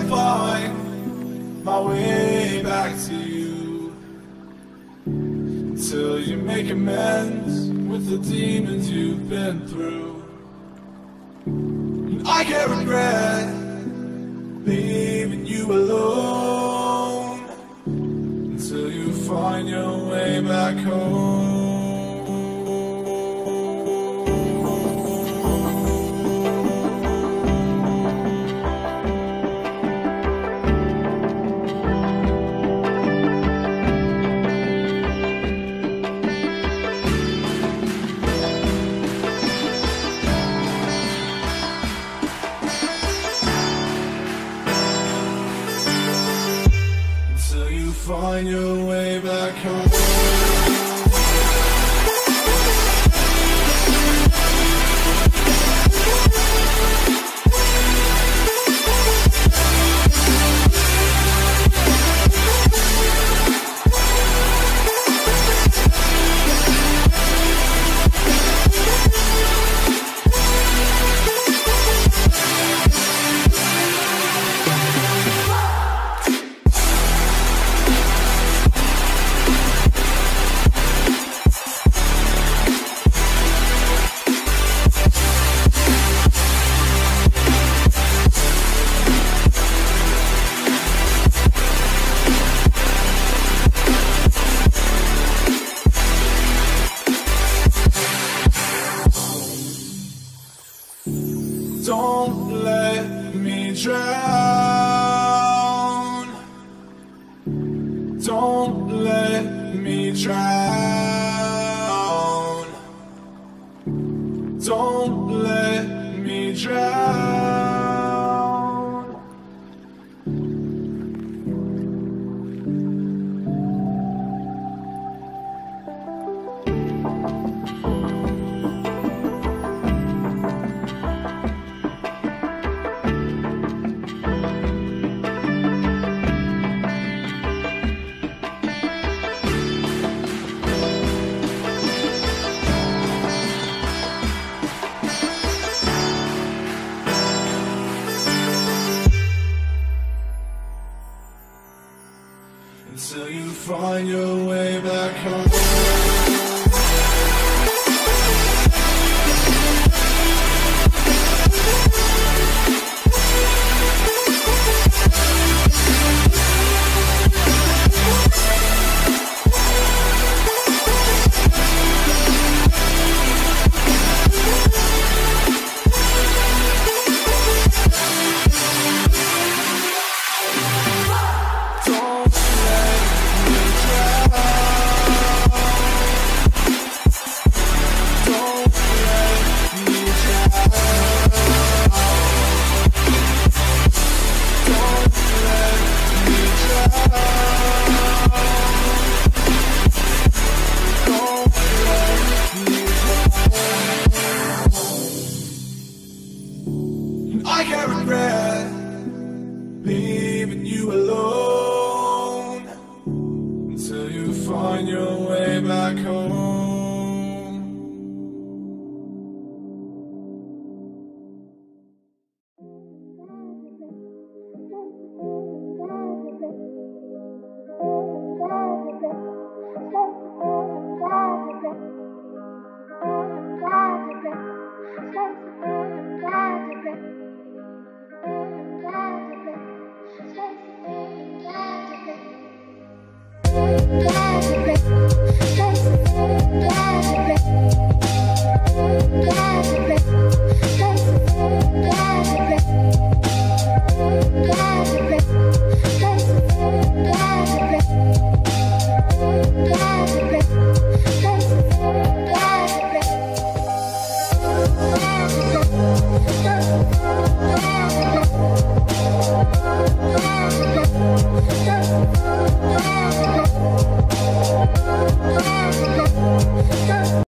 find my way back to you, until you make amends with the demons you've been through. And I can't regret leaving you alone, until you find your way back home. Find your way back home. Don't let me drown. Don't let me drown. Don't let me drown. Until you find your way back home. I can't regret being